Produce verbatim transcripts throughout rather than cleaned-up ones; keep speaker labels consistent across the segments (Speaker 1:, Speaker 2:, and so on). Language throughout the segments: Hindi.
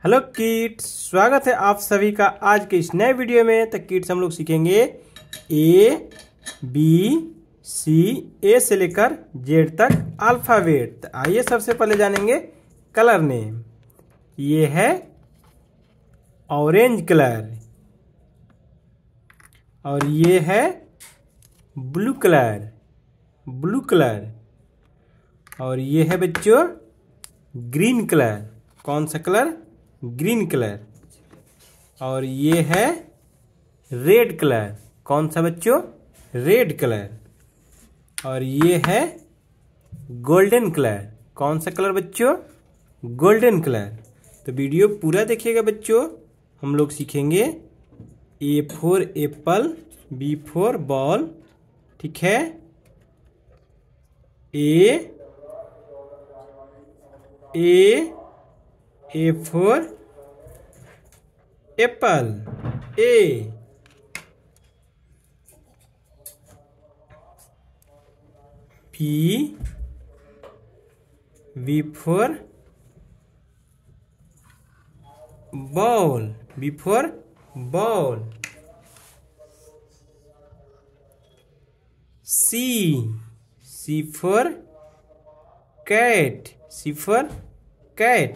Speaker 1: हेलो किड्स, स्वागत है आप सभी का आज के इस नए वीडियो में। तो किड्स हम लोग सीखेंगे ए बी सी ए से लेकर जेड तक अल्फ़ाबेट। तो आइए सबसे पहले जानेंगे कलर नेम। ये है ऑरेंज कलर और ये है ब्लू कलर ब्लू कलर और ये है बच्चों ग्रीन कलर। कौन सा कलर? Green colour. और ये है रेड कलर। कौन सा बच्चों? Red colour. और ये है गोल्डन कलर। कौन सा कलर बच्चों? Golden colour. तो वीडियो पूरा देखिएगा बच्चों। हम लोग सीखेंगे A for apple, B for ball, ठीक है। A A A for apple, A. B B for ball, B for ball. C C for cat, C for cat.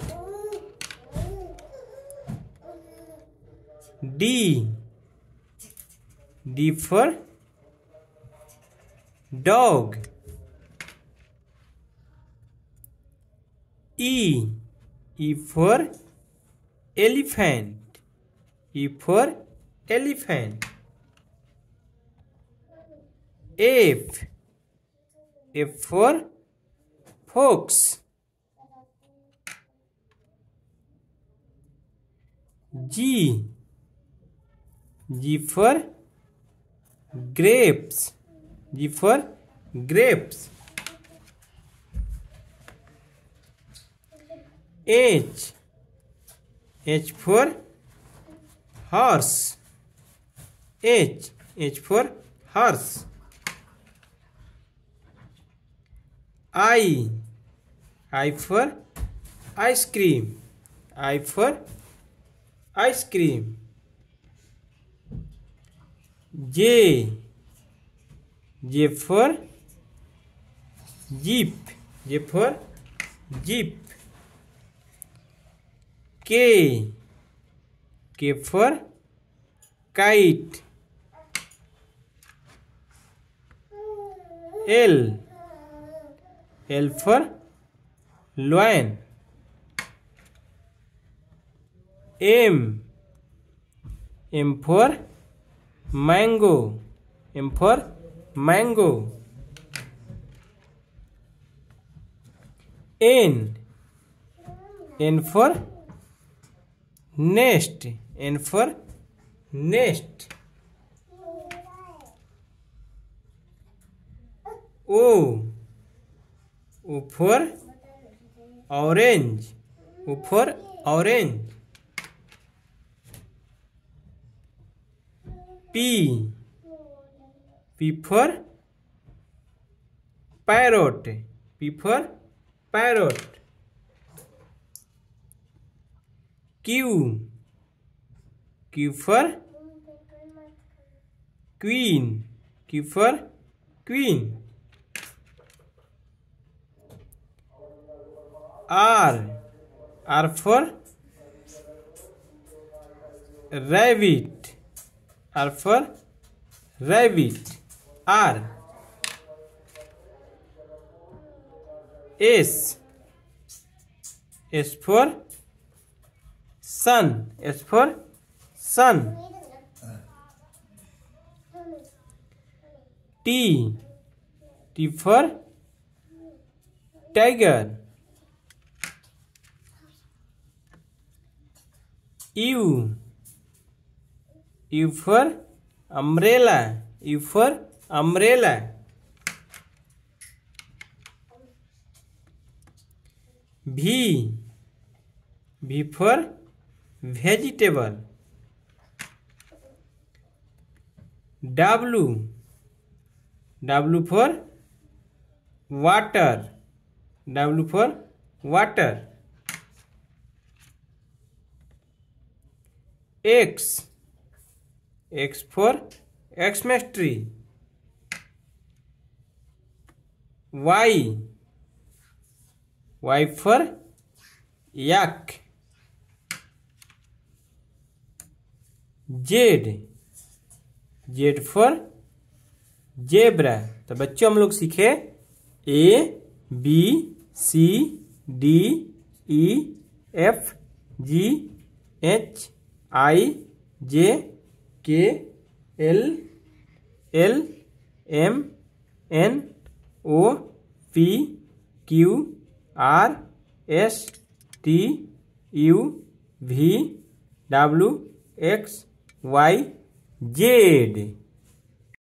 Speaker 1: D D for dog. E E for elephant, E for elephant. F F for fox. G G for grapes, G for grapes। H H for horse, H H for horse। I I for ice cream, I for ice cream। J J for jeep, J for jeep। K K for kite। L L for lion। M M for mango, M for mango। N N for nest, N for nest। O O for orange, O for orange। P P for parrot, P for parrot। Q Q for queen, Q for queen। R R for rabbit, R for rabbit, R। S S for sun, S for sun। T T for tiger। U U for umbrella, U for umbrella। V V for vegetable। W W for water, W for water। X, X for Xmas tree. Y, Y for yak. Z, Z for zebra. तो बच्चों हम लोग सीखे A B C D E F G H I J K L L M N O P Q R S T U V W X Y Z.